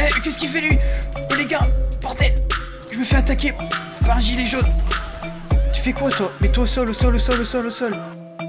mais qu'est-ce qu'il fait lui? Oh les gars, bordel! Je me fais attaquer par un gilet jaune. Tu fais quoi toi? Mets-toi au sol, au sol, au sol, au sol, au sol.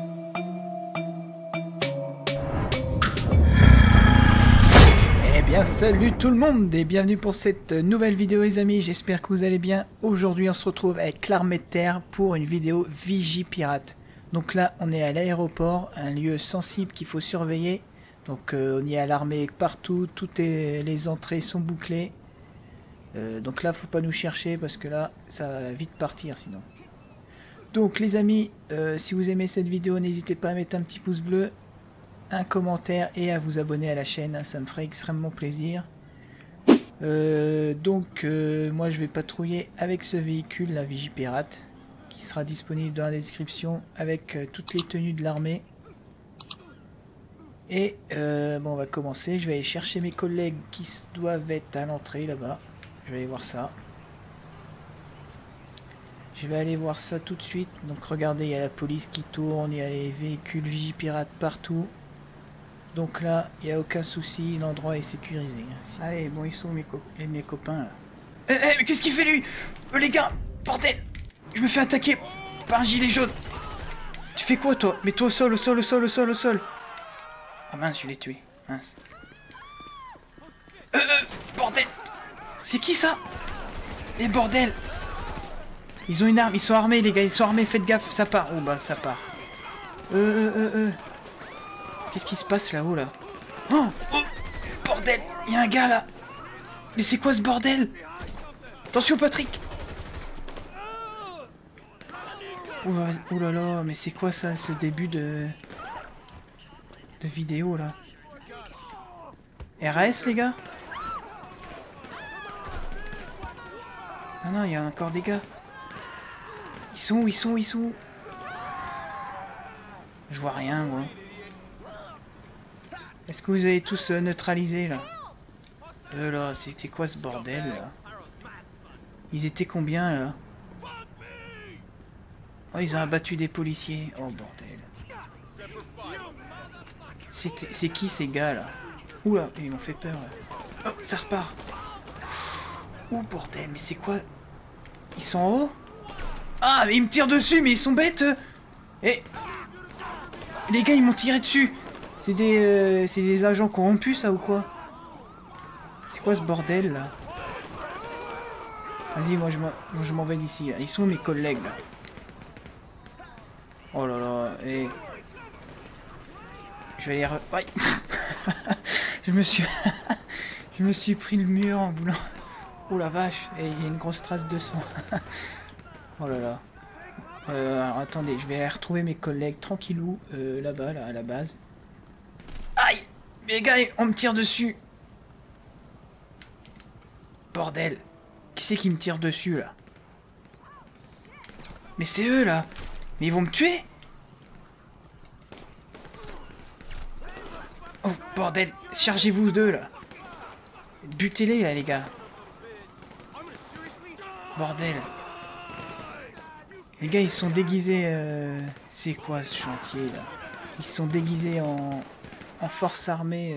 Eh bien salut tout le monde et bienvenue pour cette nouvelle vidéo les amis, j'espère que vous allez bien. Aujourd'hui on se retrouve avec l'armée de terre pour une vidéo Vigipirate. Donc là on est à l'aéroport, un lieu sensible qu'il faut surveiller. Donc on y a l'armée partout, toutes les entrées sont bouclées. Donc là faut pas nous chercher parce que là ça va vite partir sinon. Donc les amis, si vous aimez cette vidéo n'hésitez pas à mettre un petit pouce bleu, un commentaire et à vous abonner à la chaîne, ça me ferait extrêmement plaisir. Moi je vais patrouiller avec ce véhicule, la Vigipirate, qui sera disponible dans la description avec toutes les tenues de l'armée. Et bon, on va commencer, je vais aller chercher mes collègues qui doivent être à l'entrée là-bas. Je vais aller voir ça. Je vais aller voir ça tout de suite. Donc regardez, il y a la police qui tourne, il y a les véhicules Vigipirate partout. Donc là, il n'y a aucun souci, l'endroit est sécurisé. Allez, bon, ils sont mes copains là. Mais qu'est-ce qu'il fait lui? Les gars, bordel! Je me fais attaquer par un gilet jaune. Tu fais quoi toi? Mets-toi au sol, au sol, au sol, au sol, au sol. Ah mince, je l'ai tué. Mince. Bordel! C'est qui ça? Les bordel! Ils ont une arme, ils sont armés les gars, ils sont armés, faites gaffe, ça part. Oh bah ça part. Qu'est-ce qui se passe là-haut là? Oh, bordel! Il y a un gars là! Mais c'est quoi ce bordel? Attention Patrick! Oh là là, mais c'est quoi ça, ce début de vidéo là? RAS les gars? Non non, il y a encore des gars. Ils sont où? Ils sont où? Ils sont où? Je vois rien moi. Est-ce que vous avez tous neutralisé là? Là, c'était quoi ce bordel là? Ils étaient combien là? Oh, ils ont abattu des policiers. Oh bordel. C'est qui ces gars là? Oula, ils m'ont fait peur là. Oh, ça repart. Oh bordel, mais c'est quoi? Ils sont en haut? Ah, mais ils me tirent dessus, mais ils sont bêtes. Eh, les gars, ils m'ont tiré dessus. C'est des agents corrompus, ça, ou quoi? C'est quoi ce bordel, là? Vas-y, moi, je m'en vais d'ici. Ils sont mes collègues, là. Oh là là, et... Je vais les ouais. je me suis pris le mur en voulant... Oh la vache, et il y a une grosse trace de sang. Oh là là. Alors, attendez, je vais aller retrouver mes collègues tranquillou, là-bas, là, à la base. Aïe! Mais les gars, on me tire dessus! Bordel! Qui c'est qui me tire dessus, là? Mais c'est eux, là! Mais ils vont me tuer! Oh, bordel! Chargez-vous d'eux, là! Butez-les, là, les gars! Bordel! Les gars, ils sont déguisés... C'est quoi, ce chantier, là? Ils sont déguisés en force armée.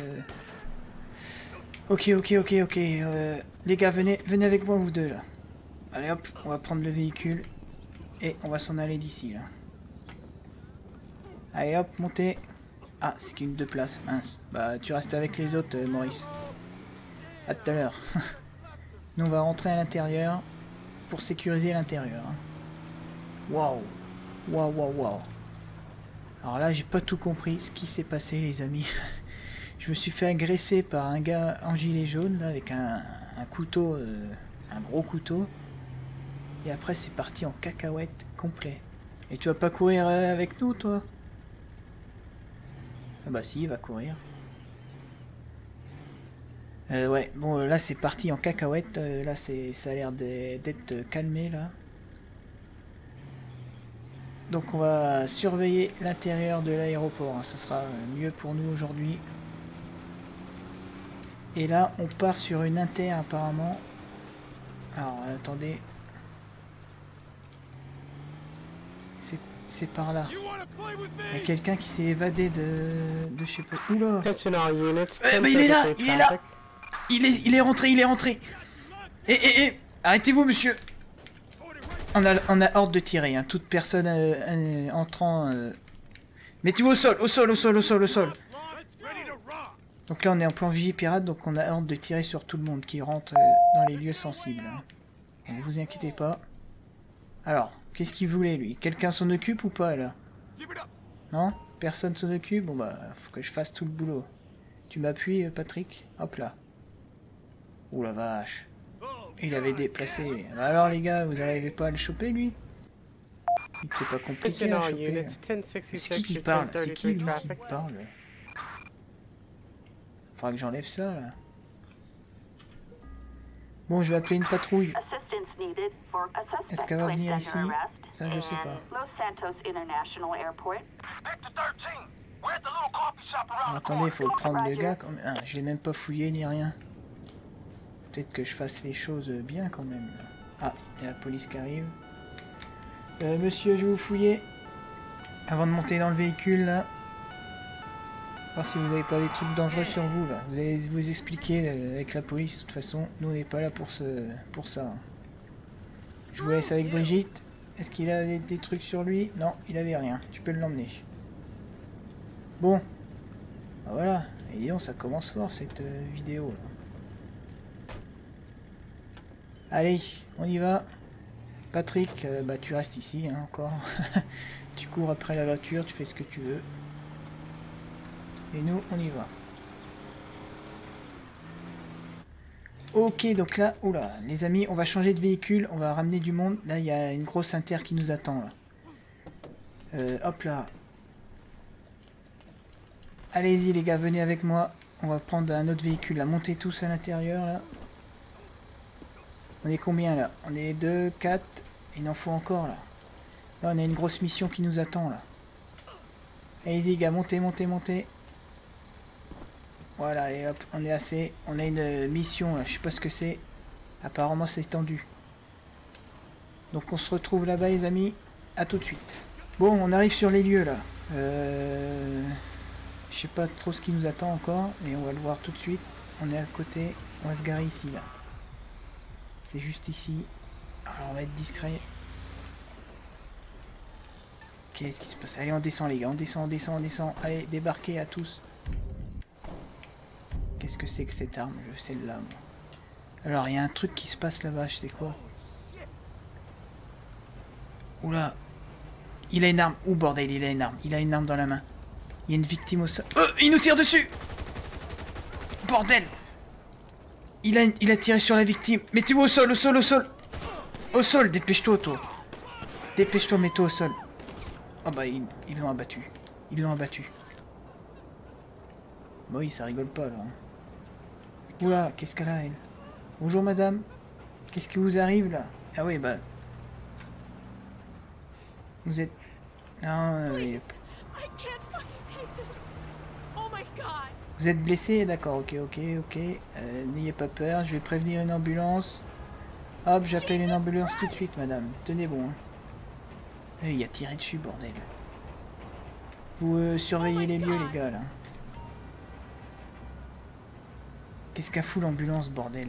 Ok. Les gars, venez avec moi, vous deux, là. Allez, hop, on va prendre le véhicule. Et on va s'en aller d'ici, là. Allez, hop, montez. Ah, c'est qu'une 2 places, mince. Bah, tu restes avec les autres, Maurice. À tout à l'heure. Nous, on va rentrer à l'intérieur pour sécuriser l'intérieur. Waouh. Waouh. Alors là, j'ai pas tout compris ce qui s'est passé, les amis. Je me suis fait agresser par un gars en gilet jaune, là, avec un couteau, un gros couteau. Et après, c'est parti en cacahuète complet. Et tu vas pas courir avec nous, toi? Ah bah si, il va courir. Ouais, bon, là, c'est parti en cacahuète. Là, ça a l'air d'être calmé, là. Donc on va surveiller l'intérieur de l'aéroport, hein. Ça sera mieux pour nous aujourd'hui. Et là on part sur une inter apparemment. Alors attendez. C'est par là. Il y a quelqu'un qui s'est évadé de je sais pas. Oula. Bah, il est là. Il est rentré, il est rentré. Arrêtez-vous, monsieur. On a ordre de tirer, hein. Toute personne entrant... Mettez-vous au sol, au sol, au sol, au sol, au sol. Donc là, on est en plan Vigipirate, donc on a ordre de tirer sur tout le monde qui rentre dans les lieux sensibles. Ne vous inquiétez pas. Alors, qu'est-ce qu'il voulait, lui? Quelqu'un s'en occupe ou pas, là? Non? Personne s'en occupe? Bon, bah, faut que je fasse tout le boulot. Tu m'appuies, Patrick? Hop là. Ouh la vache. Il avait déplacé. Alors, les gars, vous n'arrivez pas à le choper, lui? C'était pas compliqué à choper. C'est qui parle? C'est qui, lui, qui parle? Faudra que j'enlève ça, là. Bon, je vais appeler une patrouille. Est-ce qu'elle va venir ici? Ça, je sais pas. Alors, attendez, il faut prendre le gars quand même. Ah, je l'ai même pas fouillé ni rien. Peut-être que je fasse les choses bien quand même. Ah, il y a la police qui arrive. Monsieur, je vais vous fouiller. Avant de monter dans le véhicule, là. Voir si vous n'avez pas des trucs dangereux sur vous, là. Vous allez vous expliquer avec la police. De toute façon, nous, on n'est pas là pour ça. Je vous laisse avec Brigitte. Est-ce qu'il avait des trucs sur lui? Non, il avait rien. Tu peux l'emmener. Bon. Ben voilà. Et disons, ça commence fort, cette vidéo, là. Allez, on y va. Patrick, bah tu restes ici, hein, encore. Tu cours après la voiture, tu fais ce que tu veux. Et nous, on y va. Ok, donc là, oula, les amis, on va changer de véhicule, on va ramener du monde. Là, il y a une grosse inter qui nous attend, là. Hop là. Allez-y, les gars, venez avec moi. On va prendre un autre véhicule, là. Montez tous à l'intérieur, là. On est combien, là? On est 2, 4. Il en faut encore, là. Là, on a une grosse mission qui nous attend, là. Allez-y, gars, montez, montez, montez. Voilà, et hop, on est assez. On a une mission, là. Je sais pas ce que c'est. Apparemment, c'est tendu. Donc, on se retrouve là-bas, les amis. À tout de suite. Bon, on arrive sur les lieux, là. Je sais pas trop ce qui nous attend encore, mais on va le voir tout de suite. On est à côté. On va se garer ici, là. C'est juste ici. Alors, on va être discret. Qu'est-ce qui se passe? Allez, on descend, les gars. On descend, on descend, on descend. Allez, débarquez à tous. Qu'est-ce que c'est que cette arme? Celle-là. Alors, il y a un truc qui se passe là-bas. Je sais quoi. Oula. Il a une arme. Oh, bordel, il a une arme. Il a une arme dans la main. Il y a une victime au sol. Oh, il nous tire dessus! Bordel! Il a tiré sur la victime. Mettez-vous au sol, au sol, au sol. Au sol, dépêche-toi, toi. Dépêche-toi, mets-toi au sol. Oh bah, ils l'ont abattu. Ils l'ont abattu. Bon, oui, ça rigole pas, là. Oula, qu'est-ce qu'elle a, elle? Bonjour, madame. Qu'est-ce qui vous arrive, là? Ah oui, bah... Vous êtes... Non, Vous êtes blessé? D'accord, ok. N'ayez pas peur, je vais prévenir une ambulance. Hop, j'appelle une ambulance tout de suite, madame. Tenez bon. Hein. Il a tiré dessus, bordel. Vous surveillez les lieux, les gars, là. Qu'est-ce qu'a fout l'ambulance, bordel?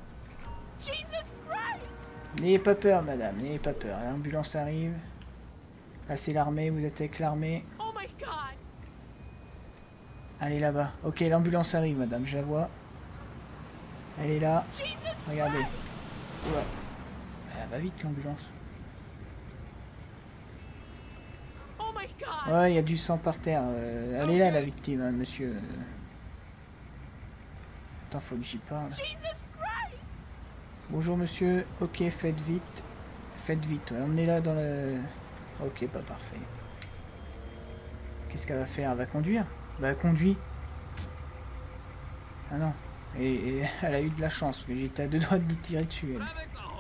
N'ayez pas peur, madame, n'ayez pas peur. L'ambulance arrive. Là, c'est l'armée, vous êtes avec l'armée. Allez là-bas. Ok, l'ambulance arrive, madame, je la vois. Elle est là. Regardez. Ouais. Elle va vite, l'ambulance. Ouais, il y a du sang par terre. Elle est là, la victime, hein, monsieur. Attends, faut que j'y parle. Bonjour, monsieur. Ok, faites vite. Faites vite, ouais. On est là dans le... Ok, pas parfait. Qu'est-ce qu'elle va faire? Elle va conduire? Bah, elle conduit. Ah non. Et elle a eu de la chance, parce que j'étais à 2 doigts de lui tirer dessus, elle.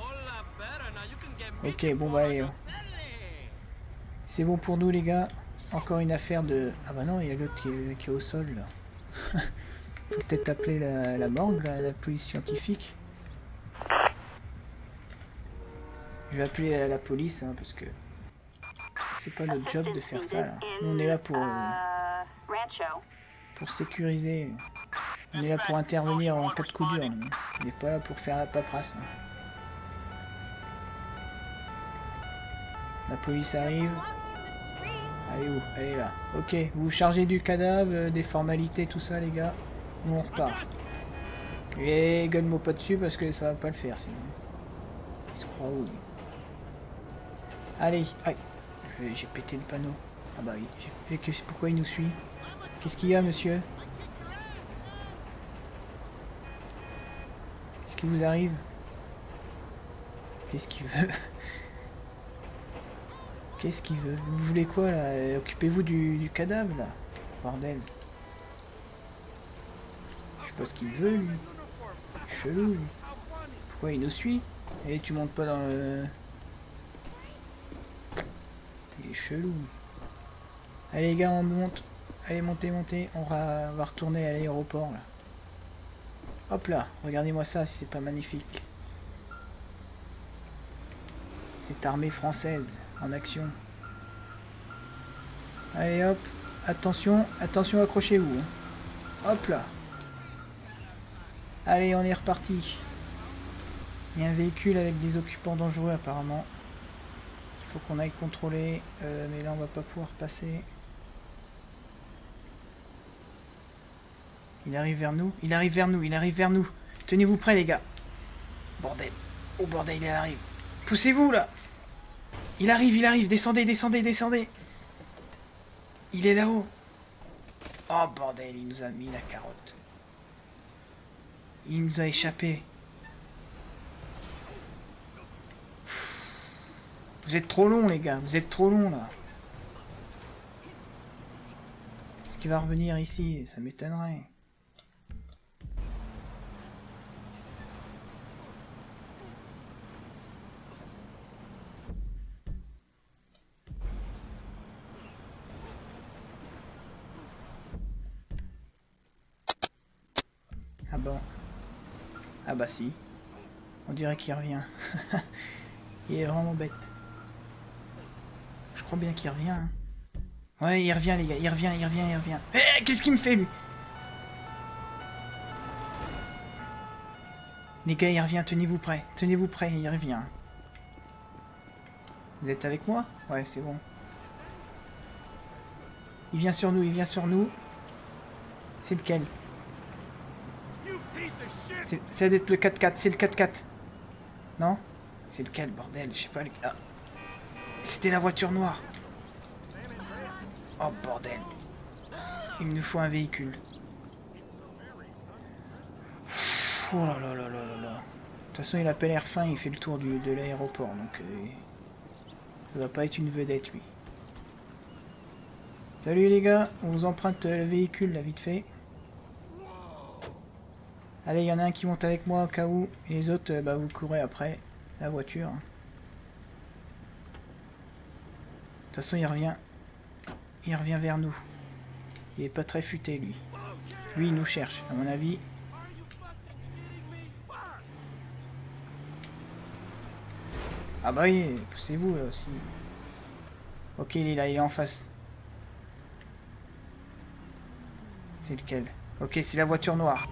Ok, bon bah allez. C'est bon pour nous, les gars. Encore une affaire de... Ah bah non, il y a l'autre qui est au sol, là. Faut peut-être appeler la morgue, la police scientifique. Je vais appeler la police, hein, parce que... C'est pas notre job de faire ça, là. Nous, on est là pour sécuriser On est là pour intervenir en cas de coup dur. Nous. On n'est pas là pour faire la paperasse. Hein. La police arrive. Elle est où? Elle est là. Ok, vous chargez du cadavre, des formalités, tout ça les gars. Nous on repart. Et gueule-moi pas dessus parce que ça va pas le faire sinon. Il se croit où? Allez, aïe. J'ai pété le panneau. Ah bah oui. Et pourquoi il nous suit? Qu'est-ce qu'il y a, monsieur? Qu'est-ce qui vous arrive? Qu'est-ce qu'il veut? Qu'est-ce qu'il veut? Vous voulez quoi, là? Occupez-vous du cadavre, là. Bordel. Je sais pas ce qu'il veut, lui. Chelou, lui. Pourquoi il nous suit? Et tu montes pas dans le... Il est chelou. Allez les gars, on monte. Allez, montez, montez. On va retourner à l'aéroport là. Hop là, regardez-moi ça si c'est pas magnifique. Cette armée française en action. Allez hop, attention, attention, accrochez-vous. Hein. Hop là. Allez, on est reparti. Il y a un véhicule avec des occupants dangereux apparemment. Il faut qu'on aille contrôler, mais là on va pas pouvoir passer. Il arrive vers nous, il arrive vers nous, il arrive vers nous. Tenez-vous prêts les gars. Bordel. Oh bordel, il arrive. Poussez-vous là. Il arrive, descendez, descendez, descendez. Il est là-haut. Oh bordel, il nous a mis la carotte. Il nous a échappé. Vous êtes trop long les gars, vous êtes trop long là. Est-ce qu'il va revenir ici? Ça m'étonnerait. Ah bon. Ah bah si. On dirait qu'il revient. Il est vraiment bête. Je crois bien qu'il revient. Hein. Ouais, il revient les gars, il revient. Eh, qu'est-ce qu'il me fait lui? Les gars, il revient, tenez-vous prêts, il revient. Vous êtes avec moi? Ouais, c'est bon. Il vient sur nous, C'est lequel? Ça doit être le 4x4, c'est le 4x4. Non? C'est lequel, bordel? Je sais pas. Ah. C'était la voiture noire. Oh, bordel. Il nous faut un véhicule. Oh là là là là là là. De toute façon, il a pas l'air fin, il fait le tour de l'aéroport, donc... ça va pas être une vedette, lui. Salut les gars, on vous emprunte le véhicule, là, vite fait. Allez, il y en a un qui monte avec moi au cas où. Et les autres, bah, vous courez après la voiture. De toute façon, il revient. Il revient vers nous. Il est pas très futé, lui. Lui, il nous cherche, à mon avis. Ah bah oui, poussez-vous, là aussi. Ok, il est là, il est en face. C'est lequel? Ok, c'est la voiture noire.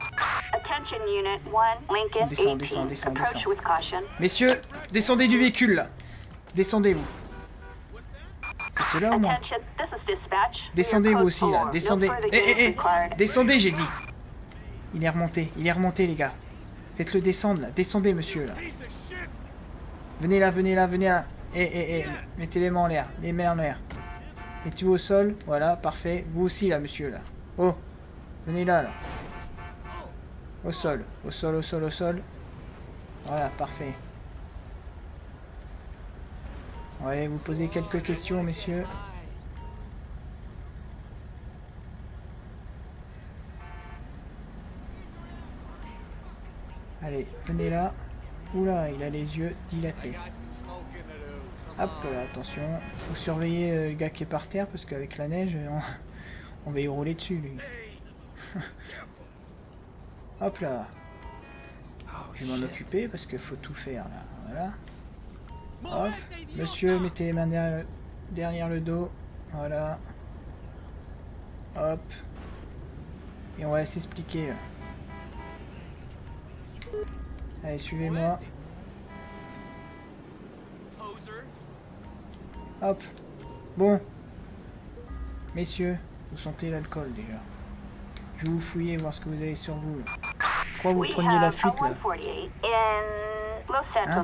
On descend. Messieurs, descendez du véhicule, là. Descendez-vous. C'est cela au moins. Descendez vous aussi, là. Descendez. Eh, descendez, j'ai dit. Il est remonté, les gars. Faites-le descendre, là. Descendez, monsieur, là. Venez là. Eh. Mettez les mains en l'air. Mettez-vous au sol. Voilà, parfait. Vous aussi, là, monsieur, là. Oh. Venez là. Au sol. Voilà, parfait. On va aller vous poser quelques questions, messieurs. Allez, venez là. Oula, il a les yeux dilatés. Hop, attention. Faut surveiller le gars qui est par terre, parce qu'avec la neige, on va y rouler dessus, lui. Hop là. Je vais m'en occuper, parce qu'il faut tout faire, là. Voilà. Hop. Monsieur, mettez les mains derrière le dos. Voilà. Hop. Et on va s'expliquer. Allez, suivez-moi. Hop. Bon. Messieurs, vous sentez l'alcool déjà. Je vais vous fouiller, voir ce que vous avez sur vous. Là. Pourquoi vous preniez la fuite là? Hein?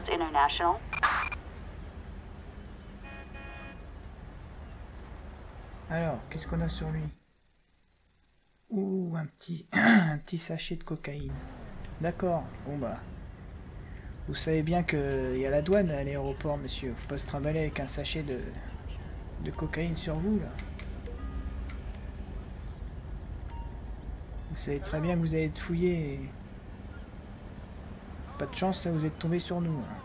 Alors, qu'est-ce qu'on a sur lui? Ouh, un petit sachet de cocaïne. D'accord, bon bah... Vous savez bien qu'il y a la douane à l'aéroport, monsieur. Faut pas se trimballer avec un sachet de cocaïne sur vous, là. Vous savez très bien que vous allez être fouillé. Et... Pas de chance, là, vous êtes tombé sur nous. Là.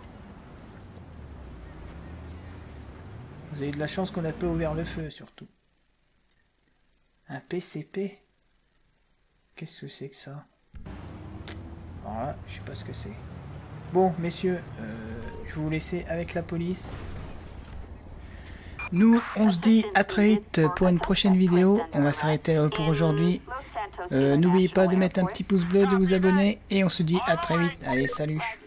Vous avez de la chance qu'on n'a pas ouvert le feu, surtout. Un PCP? Qu'est-ce que c'est que ça? Alors là, je sais pas ce que c'est. Bon, messieurs, je vais vous laisser avec la police. Nous, on se dit à très vite pour une prochaine vidéo. On va s'arrêter là pour aujourd'hui. N'oubliez pas de mettre un petit pouce bleu, de vous abonner. Et on se dit à très vite. Allez, salut!